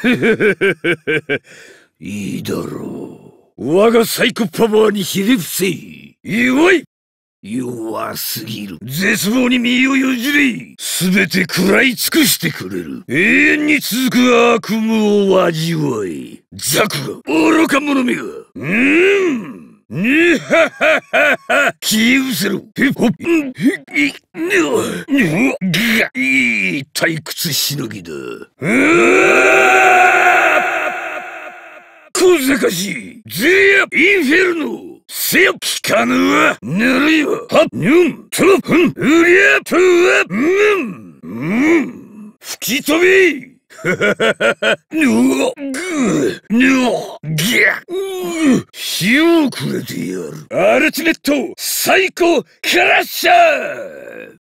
いいだろう。我がサイコパワーにひれ伏せ。弱い。弱すぎる。絶望に身をよじれ。すべて食らい尽くしてくれる。永遠に続く悪夢を味わい。ザクが、愚か者めが。にはははは。消え失せろ。いい退屈しのぎだ。小賢しい。ゼアインフェルノ。せよ聞かぬわ。ぬるいわ。はっにゅんとろふんうりゃとわ吹き飛び。火をくれてやる。アルティメット最高クラッシャー。